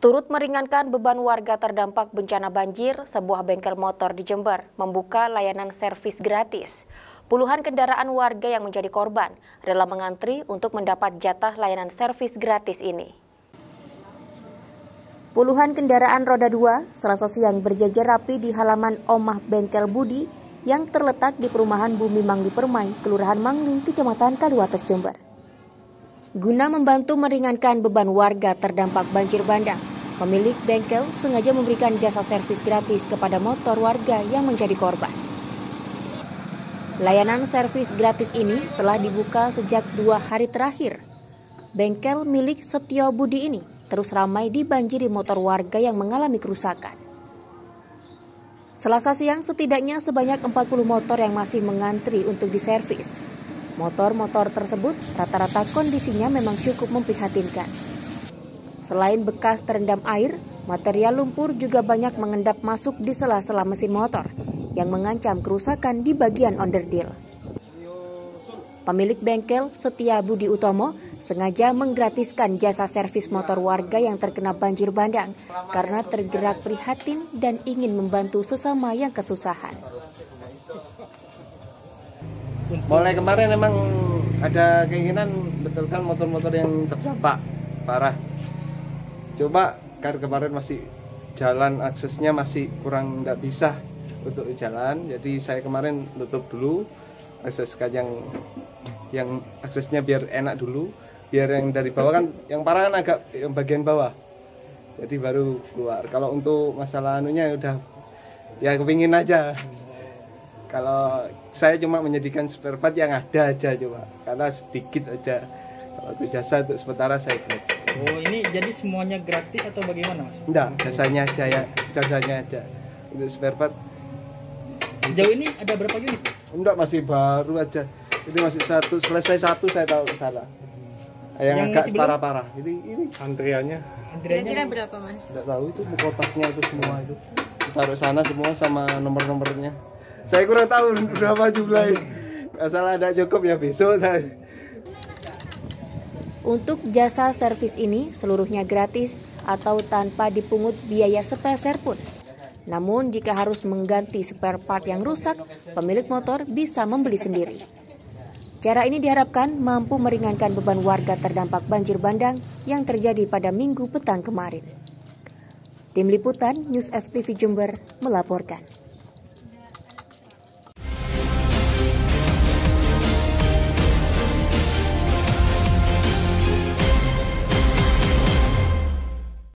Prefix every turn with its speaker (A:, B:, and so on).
A: Turut meringankan beban warga terdampak bencana banjir, sebuah bengkel motor di Jember membuka layanan servis gratis. Puluhan kendaraan warga yang menjadi korban rela mengantri untuk mendapat jatah layanan servis gratis ini. Puluhan kendaraan roda 2 Selasa siang berjajar rapi di halaman Omah Bengkel Budi yang terletak di perumahan Bumi Mangli Permai, Kelurahan Mangli, Kecamatan Kaliwates, Jember. Guna membantu meringankan beban warga terdampak banjir bandang, pemilik bengkel sengaja memberikan jasa servis gratis kepada motor warga yang menjadi korban. Layanan servis gratis ini telah dibuka sejak 2 hari terakhir. Bengkel milik Setio Budi ini terus ramai dibanjiri motor warga yang mengalami kerusakan. Selasa siang setidaknya sebanyak 40 motor yang masih mengantri untuk diservis. Motor-motor tersebut rata-rata kondisinya memang cukup memprihatinkan. Selain bekas terendam air, material lumpur juga banyak mengendap masuk di sela-sela mesin motor yang mengancam kerusakan di bagian onderdil. Pemilik bengkel Setia Budi Utomo sengaja menggratiskan jasa servis motor warga yang terkena banjir bandang karena tergerak prihatin dan ingin membantu sesama yang kesusahan.
B: Mulai kemarin memang ada keinginan betulkan motor-motor yang terdampak parah. Coba karena kemarin masih jalan aksesnya masih kurang, nggak bisa untuk jalan, jadi saya kemarin tutup dulu akses yang aksesnya biar enak dulu, biar yang dari bawah kan yang parah kan agak yang bagian bawah, jadi baru keluar. Kalau untuk masalah anunya udah ya kepingin aja. Kalau saya cuma menyediakan spare part yang ada aja coba, karena sedikit aja. Kalau untuk jasa untuk sementara saya buat.
C: Oh, ini jadi semuanya gratis atau bagaimana, Mas?
B: Enggak, jasanya aja ya, jasanya aja. Untuk spare part.
C: Sejauh ini ada berapa unit?
B: Enggak, masih baru aja. Ini masih satu, selesai satu saya tahu ke sana. Yang agak parah-parah. Ini antriannya.
A: Kira-kira berapa, Mas?
B: Enggak tahu, itu kotaknya itu semua itu. Taruh sana semua sama nomor-nomornya. Saya kurang tahu berapa jumlahnya. Asal ada cukup ya besok.
A: Untuk jasa servis ini seluruhnya gratis atau tanpa dipungut biaya sepeser pun. Namun jika harus mengganti spare part yang rusak, pemilik motor bisa membeli sendiri. Cara ini diharapkan mampu meringankan beban warga terdampak banjir bandang yang terjadi pada Minggu petang kemarin. Tim Liputan News FTV Jember melaporkan.